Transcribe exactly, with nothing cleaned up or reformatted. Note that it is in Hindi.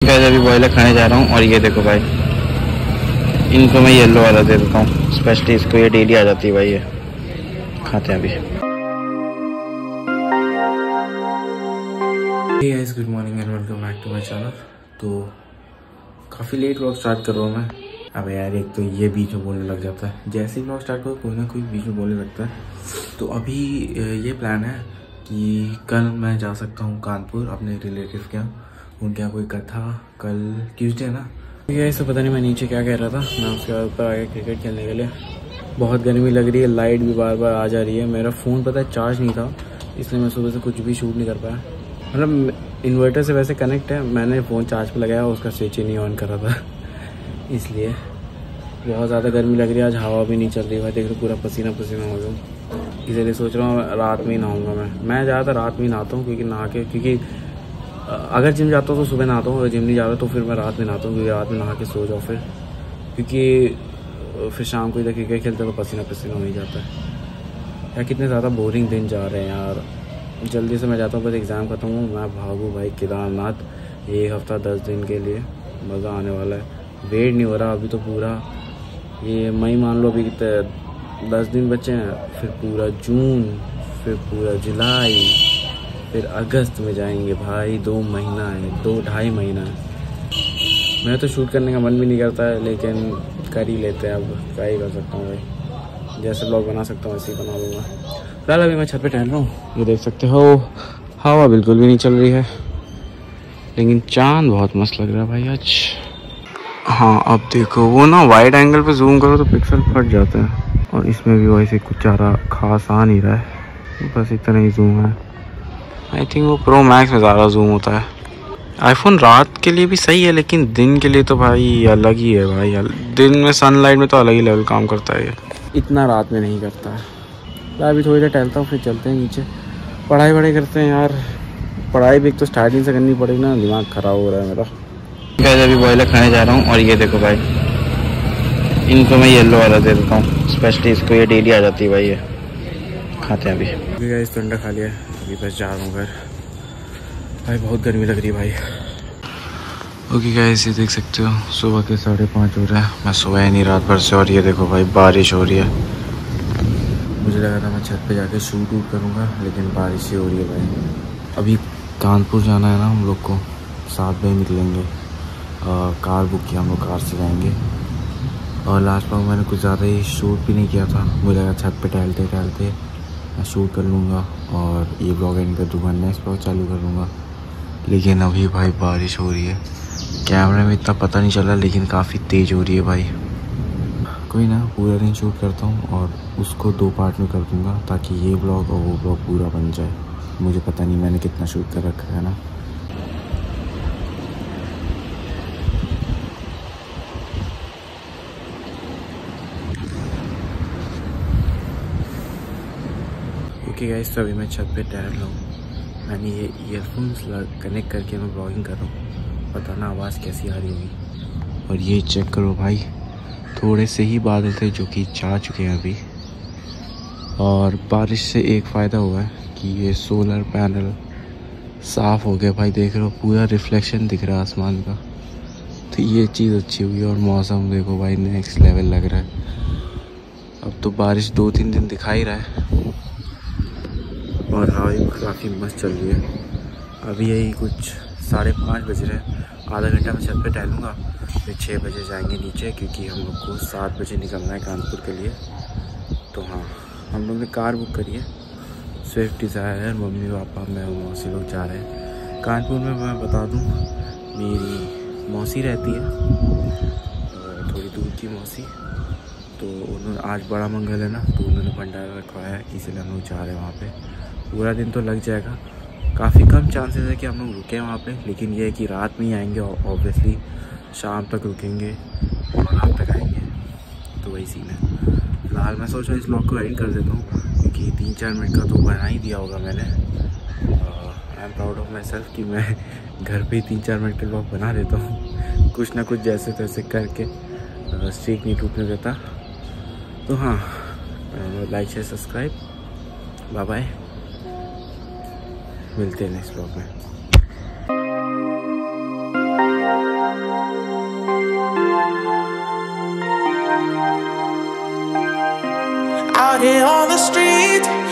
गाइस अभी बॉयलर खाने जा रहा हूँ और ये देखो भाई, इनको मैं येलो वाला दे देता हूँ स्पेशली, इसको ये डेली आ जाती है भाई, ये खाते हैं अभी। Hey guys, good morning and welcome back to my channel. तो काफ़ी लेट व्लॉग स्टार्ट कर रहा हूँ मैं। अब यार एक तो ये बीच में बोलने लग जाता है, जैसे ही व्लॉग स्टार्ट करो कोई ना कोई बीच में बोलने लगता है। तो अभी ये प्लान है कि कल मैं जा सकता हूँ कानपुर अपने रिलेटिव के यहाँ, उनके यहाँ कोई कथा, कल ट्यूसडे ना। ये ऐसा पता नहीं मैं नीचे क्या कह रहा था, मैं उसके बाद ऊपर आ गया क्रिकेट खेलने के लिए। बहुत गर्मी लग रही है, लाइट भी बार बार आ जा रही है। मेरा फ़ोन पता है चार्ज नहीं था, इसलिए मैं सुबह से कुछ भी शूट नहीं कर पाया। मतलब इन्वर्टर से वैसे कनेक्ट है, मैंने फ़ोन चार्ज पे लगाया, उसका स्विच ही नहीं ऑन करा था इसलिए बहुत ज़्यादा गर्मी लग रही है। आज हवा भी नहीं चल रही है, देख रहे पूरा पसीना पसीना हो गया। इसलिए सोच रहा हूँ रात में ही नहाऊंगा। मैं मैं ज़्यादातर रात में ही नहाता हूँ, क्योंकि नहा के क्योंकि अगर जिम जाता हूँ तो सुबह नहाता हूँ, अगर जिम नहीं जाता तो फिर मैं रात में नहाता हूँ, क्योंकि रात में नहा के सो जाओ फिर, क्योंकि फिर शाम को इधर क्रिकेट खेलते तो पसीना पसीना हो ही जाता है। यार कितने ज़्यादा बोरिंग दिन जा रहे हैं यार। जल्दी से मैं जाता हूँ, बस एग्ज़ाम खत्म हूँ, मैं भागूँ भाई केदारनाथ एक हफ़्ता दस दिन के लिए। मज़ा आने वाला है, वेट नहीं हो रहा अभी तो। पूरा ये मई मान लो, अभी कितने दस दिन बचे हैं, फिर पूरा जून, फिर पूरा जुलाई, फिर अगस्त में जाएंगे भाई। दो महीना है, दो ढाई महीना है। मैं तो शूट करने का मन भी नहीं करता है, लेकिन कर ही लेते हैं। अब क्या ही कर सकता हूँ भाई, जैसे ब्लॉग बना सकता हूँ वैसे ही बना लूँगा। फिलहाल अभी मैं छत पे टहल रहा हूँ, ये देख सकते हो। हवा बिल्कुल भी नहीं चल रही है, लेकिन चांद बहुत मस्त लग रहा है भाई आज। हाँ अब देखो, वो ना वाइड एंगल पे जूम करो तो पिक्सल फट जाते हैं, और इसमें भी वैसे कुछ ज़्यादा खास आ नहीं रहा है, बस इतना ही जूम है। आई थिंक वो प्रो मैक्स में ज़्यादा जूम होता है। आईफोन रात के लिए भी सही है, लेकिन दिन के लिए तो भाई अलग ही है भाई। दिन में सनलाइट में तो अलग ही लेवल काम करता है ये, इतना रात में नहीं करता है। मैं अभी थोड़ी देर टहलता हूँ, फिर चलते हैं नीचे, पढ़ाई वढ़ाई करते हैं यार। पढ़ाई भी एक तो स्टार्टिंग से करनी पड़ेगी ना, दिमाग ख़राब हो रहा है मेरा। गाइस अभी बॉयलर खाने जा रहा हूँ और ये देखो भाई, इनको मैं येलो वाला दे देता हूँ स्पेशली, इसको ये डेली आ जाती है भाई, ये खाते हैं अभी। अभी गाइस ठंडा खा लिया, अभी बस जा रहा हूँ घर भाई, बहुत गर्मी लग रही है भाई। ओके गाइस, ये देख सकते हो सुबह के साढ़े पाँच हो रहे हैं, मैं सोया ही नहीं रात भर से, और ये देखो भाई बारिश हो रही है। मुझे लगा था मैं छत पे जाके शूट वूट करूँगा, लेकिन बारिश ही हो रही है भाई। अभी कानपुर जाना है ना हम लोग को, सात बजे निकलेंगे। आ, कार बुक किया हम लोग, कार से जाएंगे। और लास्ट बार मैंने कुछ ज़्यादा ही शूट भी नहीं किया था, मुझे लगा छत पे टहलते टहलते मैं शूट कर लूँगा और ये ब्लॉग एंड कर दूँगा, नेक्स्ट ब्लॉग चालू कर लूँगा। लेकिन अभी भाई बारिश हो रही है, कैमरे में इतना पता नहीं चला, लेकिन काफ़ी तेज़ हो रही है भाई। कोई ना, पूरा दिन शूट करता हूँ और उसको दो पार्ट में कर दूँगा, ताकि ये ब्लॉग और वो ब्लॉग पूरा बन जाए। मुझे पता नहीं मैंने कितना शूट कर रखा है ना। ओके गाइस, तो अभी मैं छत पे टहल रहा हूँ। मैंने ये ईयरफोन्स कनेक्ट करके मैं ब्लॉगिंग कर रहा हूँ, पता ना आवाज़ कैसी आ रही होगी। और ये चेक करो भाई, थोड़े से ही बादल थे जो कि जा चुके हैं अभी। और बारिश से एक फ़ायदा हुआ है कि ये सोलर पैनल साफ़ हो गया भाई, देख रहे हो पूरा रिफ्लेक्शन दिख रहा है आसमान का, तो ये चीज़ अच्छी हुई। और मौसम देखो भाई नेक्स्ट लेवल लग रहा है। अब तो बारिश दो तीन दिन दिखा ही रहा है, और हवा भी काफ़ी मस्त चल रही है। अभी यही कुछ साढ़े पाँच बज रहे हैं, आधा घंटा मैं छत पे टहलूँगा, फिर छः बजे जाएंगे नीचे, क्योंकि हम लोग को सात बजे निकलना है कानपुर के लिए। तो हाँ, हम लोग ने कार बुक करी है, स्विफ्ट डिज़ायर। मम्मी पापा मैं और मौसी लोग जा रहे हैं कानपुर में। मैं बता दूँ, मेरी मौसी रहती है थोड़ी दूर की मौसी, तो उन्होंने आज बड़ा मंगल है ना, तो उन्होंने भंडारा रखवाया है, इसीलिए हम लोग जा रहे हैं वहाँ पे। पूरा दिन तो लग जाएगा, काफ़ी कम चांसेस है कि हम लोग रुकें वहाँ पे, लेकिन ये है कि रात में ही आएंगे, ऑब्वियसली शाम तक रुकेंगे और रात तक आएंगे, तो वही सीन है। फिलहाल मैं सोच रहा हूँ इस ब्लॉग को एंड कर देता हूँ, क्योंकि तीन चार मिनट का तो बना ही दिया होगा मैंने। I am proud of myself कि मैं घर पे ही तीन चार मिनट के ब्लॉग बना देता हूँ, कुछ ना कुछ जैसे तैसे करके, स्ट्रीक नहीं टूटने देता। तो हाँ, like share subscribe, bye bye, मिलते हैं नेक्स्ट ब्लॉग में। out here on the street.